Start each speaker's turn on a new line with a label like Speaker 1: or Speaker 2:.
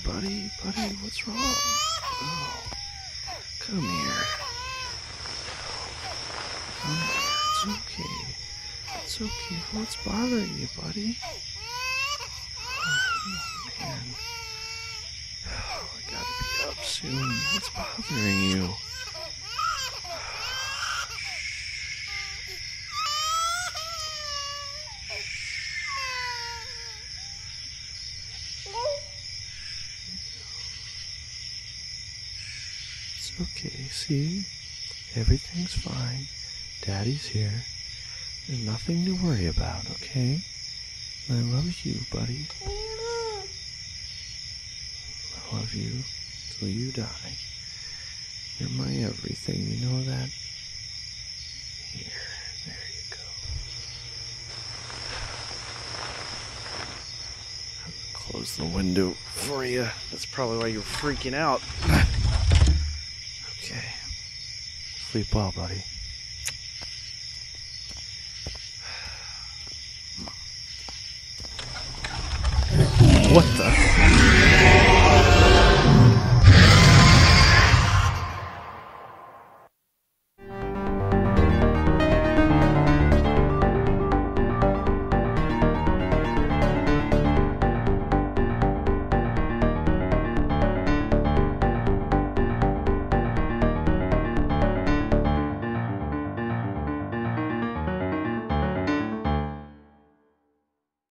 Speaker 1: buddy? Buddy, what's wrong? Oh, come here. Come here. It's okay. It's okay. What's bothering you, buddy? Oh, man. Oh, I gotta be up soon. What's bothering you? It's okay, see? Everything's fine. Daddy's here. There's nothing to worry about, okay? I love you, buddy. I love you till you die. You're my everything, you know that? Here, there you go. Close the window for you. That's probably why you're freaking out. Okay. Sleep well, buddy.